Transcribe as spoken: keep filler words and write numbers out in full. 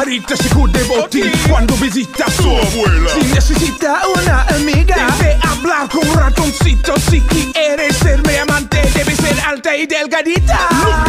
carita se cubre de botín cuando visita a su abuela. Si necesita una amiga, debe hablar con un ratoncito. Si quiere ser mi amante, debe ser alta y delgadita.